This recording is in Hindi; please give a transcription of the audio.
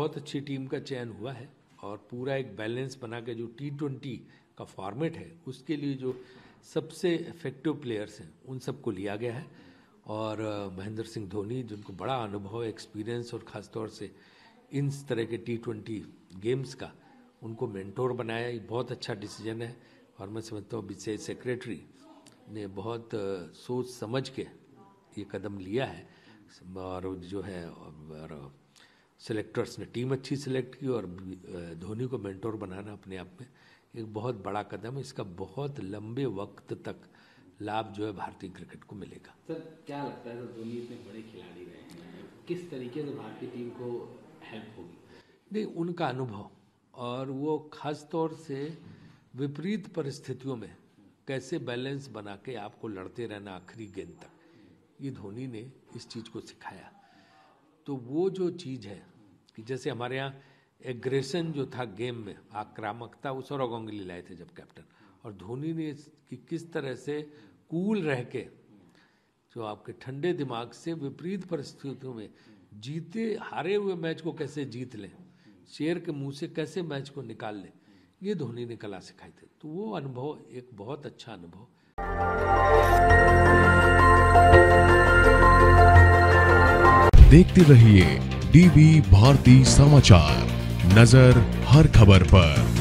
बहुत अच्छी टीम का चयन हुआ है और पूरा एक बैलेंस बना के जो T20 का फॉर्मेट है उसके लिए जो सबसे इफेक्टिव प्लेयर्स हैं उन सबको लिया गया है। और महेंद्र सिंह धोनी जिनको बड़ा अनुभव एक्सपीरियंस और ख़ासतौर से इन तरह के T20 गेम्स का उनको मेंटोर बनाया, ये बहुत अच्छा डिसीजन है। और मैं समझता हूँ बीसीसीआई सेक्रेटरी ने बहुत सोच समझ के ये कदम लिया है और जो है सेलेक्टर्स ने टीम अच्छी सेलेक्ट की और धोनी को मेंटोर बनाना अपने आप में एक बहुत बड़ा कदम है। इसका बहुत लंबे वक्त तक लाभ जो है भारतीय क्रिकेट को मिलेगा। सर क्या लगता है, धोनी इतने बड़े खिलाड़ी रहे हैं, किस तरीके से भारतीय टीम को हेल्प होगी? नहीं, उनका अनुभव और वो खास तौर से विपरीत परिस्थितियों में कैसे बैलेंस बना के आपको लड़ते रहना आखिरी गेंद तक, ये धोनी ने इस चीज़ को सिखाया। तो वो जो चीज़ है कि जैसे हमारे यहाँ एग्रेशन जो था गेम में, आक्रामकता, वो सौरव गांगुली लाए थे जब कैप्टन, और धोनी ने कि किस तरह से कूल रह के जो आपके ठंडे दिमाग से विपरीत परिस्थितियों में जीते हारे हुए मैच को कैसे जीत लें, शेर के मुंह से कैसे मैच को निकाल लें, ये धोनी ने कला सिखाई थी। तो वो अनुभव एक बहुत अच्छा अनुभव। देखते रहिए डीवी भारती समाचार, नजर हर खबर पर।